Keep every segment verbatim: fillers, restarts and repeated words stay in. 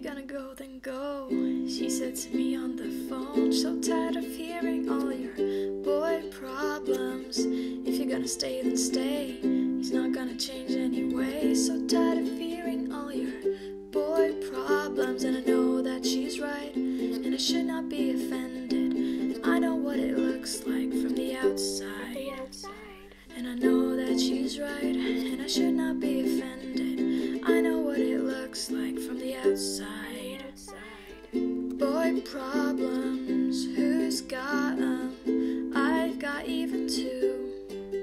gonna go, then go, she said to me on the phone. So tired of hearing all your boy problems. If you're gonna stay, then stay. He's not gonna change anyway. So tired of hearing all your boy problems. And I know that she's right, and I should not be offended. I know what it looks like from the outside. And I know that she's right, and I should not be offended. I know what it looks like from the outside. Boy problems, who's got 'em? I've got even two.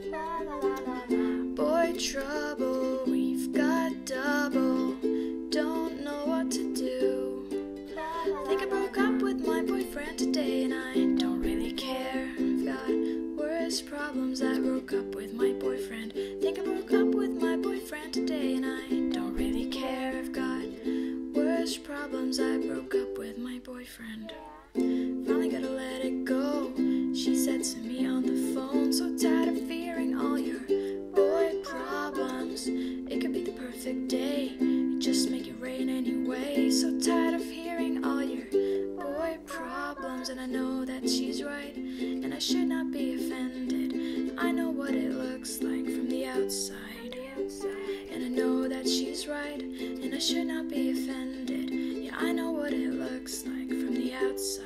Boy trouble, we've got double. Don't know what to do. Think I broke up with my boyfriend today, and I don't really care. I've got worse problems. I broke up with my boyfriend. Think I broke up with my boyfriend today, and I don't really care. I've got worse problems. I broke up with my boyfriend. Finally gotta let it go, she said to me on the phone. So tired of fearing all your boy problems. It could be the perfect day, just make it rain anyway. So tired of hearing all your boy problems. And I know that she's right, and I should not be offended. I know what it looks like from the outside. And I know that she's right, and I should not be offended. Yeah, I know what it looks like from the outside.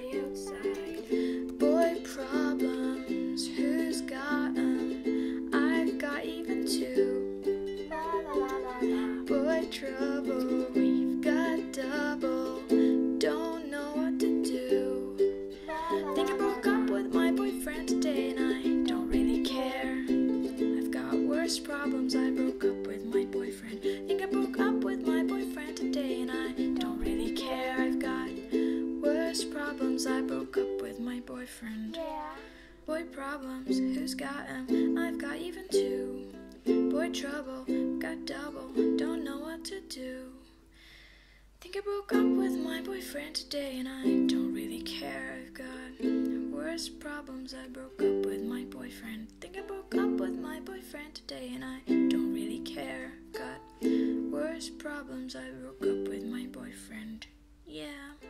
Boy problems, who's got 'em? I've got even two. Boy trouble, we've got double. Don't know what to do. Think I broke up with my boyfriend today, and I don't really care. I've got worse problems. I broke up with my boyfriend. Think I broke up with my boyfriend today, and I don't really care. I've got worse problems. I broke up with my boyfriend. Boy problems, who's got 'em? I've got even two. Boy trouble, got double. Don't know what to do. Think I broke up with my boyfriend today, and I don't really care. I've got worse problems. I broke up with my boyfriend. Think I broke up with my boyfriend today, and I don't really care. Got worse problems. I broke up with my boyfriend. Yeah.